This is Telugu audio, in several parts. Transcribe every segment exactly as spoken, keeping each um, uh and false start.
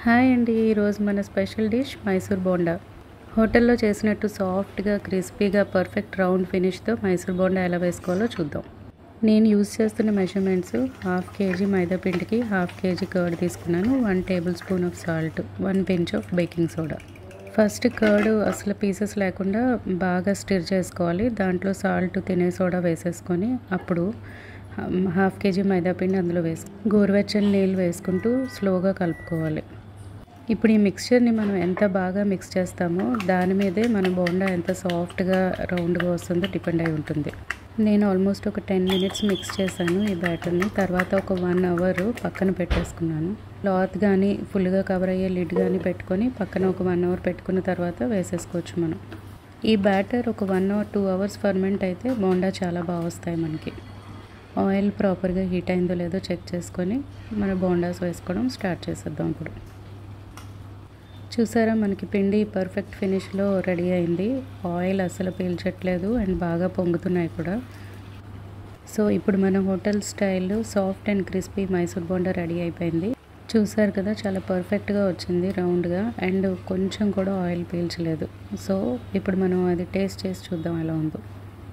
హాయ్ అండి, ఈరోజు మన స్పెషల్ డిష్ మైసూర్ బోండా. హోటల్లో చేసినట్టు సాఫ్ట్గా క్రిస్పీగా పర్ఫెక్ట్ రౌండ్ ఫినిష్తో మైసూర్ బోండా ఎలా వేసుకోవాలో చూద్దాం. నేను యూస్ చేస్తున్న మెజర్మెంట్స్ హాఫ్ కేజీ మైదా పిండికి హాఫ్ కేజీ కర్డ్ తీసుకున్నాను, one tablespoon of salt, one pinch of baking soda. First curd అసలు పీసెస్ లేకుండా బాగా స్టిర్ చేసుకోవాలి. దాంట్లో సాల్ట్, తినే సోడా వేసేసుకొని అప్పుడు హాఫ్ కేజీ మైదా పిండి అందులో వేసి గోరువెచ్చని నీళ్ళు వేసుకుంటూ స్లోగా కలుపుకోవాలి. ఇప్పుడు ఈ మిక్స్చర్ని మనం ఎంత బాగా మిక్స్ చేస్తామో దాని మీదే మన బోండా ఎంత సాఫ్ట్గా రౌండ్గా వస్తుందో డిపెండ్ అయి ఉంటుంది. నేను ఆల్మోస్ట్ ఒక టెన్ మినిట్స్ మిక్స్ చేశాను ఈ బ్యాటర్ని. తర్వాత ఒక వన్ అవర్ పక్కన పెట్టేసుకున్నాను. క్లాత్ కానీ ఫుల్గా కవర్ అయ్యే లిడ్ కానీ పెట్టుకొని పక్కన ఒక వన్ అవర్ పెట్టుకున్న తర్వాత వేసేసుకోవచ్చు మనం. ఈ బ్యాటర్ ఒక one hour two hours ferment అయితే బోండా చాలా బాగా వస్తాయి మనకి. ఆయిల్ ప్రాపర్గా హీట్ అయిందో లేదో చెక్ చేసుకొని మన బోండాస్ వేసుకోవడం స్టార్ట్ చేసేద్దాం. ఇప్పుడు చూసారా, మనకి పిండి పర్ఫెక్ట్ ఫినిష్లో రెడీ అయింది. ఆయిల్ అసలు పీల్చట్లేదు అండ్ బాగా పొంగుతున్నాయి కూడా. సో ఇప్పుడు మన hotel style soft and crispy Mysore bonda ready అయిపోయింది. చూసారు కదా, చాలా పర్ఫెక్ట్గా వచ్చింది రౌండ్గా అండ్ కొంచెం కూడా ఆయిల్ పీల్చలేదు. సో ఇప్పుడు మనం అది టేస్ట్ చేసి చూద్దాం ఎలా ఉందో.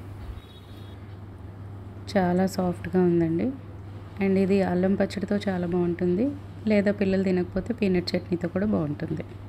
చాలా సాఫ్ట్గా ఉందండి అండ్ ఇది అల్లం పచ్చడితో చాలా బాగుంటుంది, లేదా పిల్లలు తినకపోతే పీనట్ చట్నీతో కూడా బాగుంటుంది.